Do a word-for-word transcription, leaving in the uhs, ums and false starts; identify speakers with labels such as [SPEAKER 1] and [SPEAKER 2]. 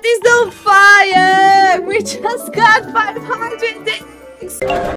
[SPEAKER 1] is on fire! We just got five hundred eggs!